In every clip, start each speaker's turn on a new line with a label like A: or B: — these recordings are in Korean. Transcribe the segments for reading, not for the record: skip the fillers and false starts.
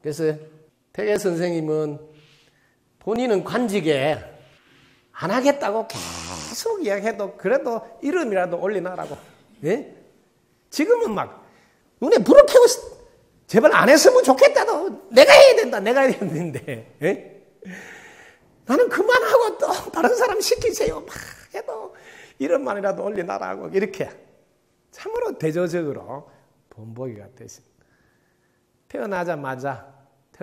A: 그래서 태계 선생님은 본인은 관직에 안 하겠다고 계속 이야기해도 그래도 이름이라도 올려놔라고. 예? 지금은 막 눈에 불을 켜고 제발 안 했으면 좋겠다도 내가 해야 된다. 내가 해야 되는데 예? 나는 그만하고 또 다른 사람 시키세요. 막 해도 이름만이라도 올려놔라고 이렇게 참으로 대조적으로 본보기가 됐습니다. 태어나자마자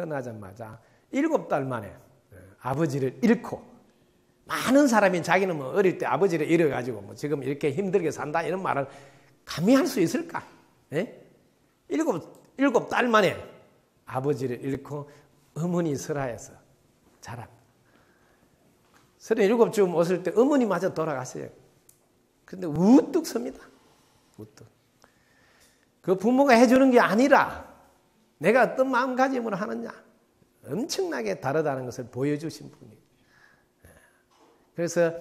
A: 7달 만에 아버지를 잃고 많은 사람이 자기는 뭐 어릴 때 아버지를 잃어가지고 뭐 지금 이렇게 힘들게 산다 이런 말을 감히 할 수 있을까? 예? 7달 만에 아버지를 잃고 어머니 설하에서 자랍니다. 37쯤 왔을 때 어머니마저 돌아갔어요. 그런데 우뚝 섭니다. 우뚝. 그 부모가 해주는 게 아니라 내가 어떤 마음가짐으로 하느냐 엄청나게 다르다는 것을 보여주신 분이에요. 그래서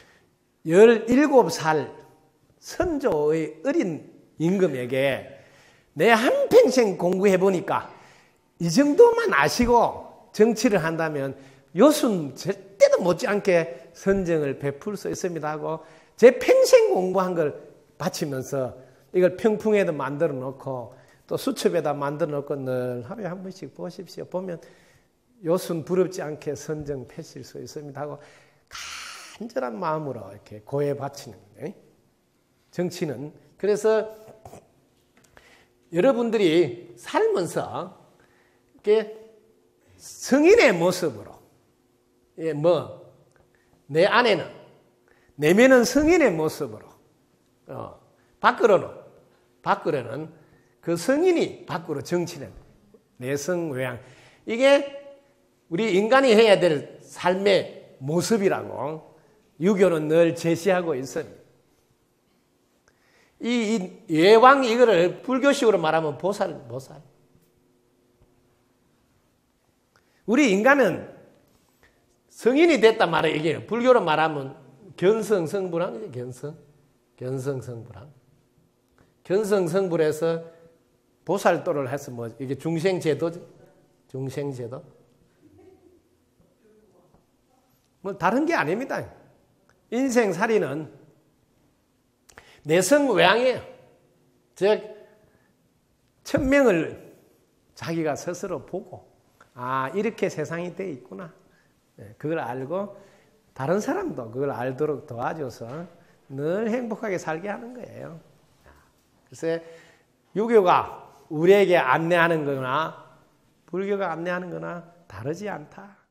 A: 17살 선조의 어린 임금에게 내 한평생 공부해보니까 이 정도만 아시고 정치를 한다면 요순 절대도 못지않게 선정을 베풀 수 있습니다 하고 제 평생 공부한 걸 바치면서 이걸 평풍에도 만들어 놓고 또 수첩에다 만들어 놓고 늘 하루에 한 번씩 보십시오. 보면 요순 부럽지 않게 선정 패실 수 있습니다 하고 간절한 마음으로 이렇게 고해 바치는 거예요. 정치는 그래서 여러분들이 살면서 이렇게 성인의 모습으로 내 안에는 내면은 성인의 모습으로 밖으로는 그 성인이 밖으로 정치는 내성외양 이게 우리 인간이 해야 될 삶의 모습이라고 유교는 늘 제시하고 있습니다. 이 예왕 이거를 불교식으로 말하면 보살. 우리 인간은 성인이 됐단 말이에요. 이게 불교로 말하면 견성성불항이죠. 견성성불항. 견성성불에서 보살도를 해서 뭐 이게 중생제도죠. 중생제도. 뭐 다른 게 아닙니다. 인생살이는 내성외양이에요. 즉 천명을 자기가 스스로 보고 이렇게 세상이 돼 있구나. 그걸 알고 다른 사람도 그걸 알도록 도와줘서 늘 행복하게 살게 하는 거예요. 그래서 유교가 우리에게 안내하는 거나 불교가 안내하는 거나 다르지 않다.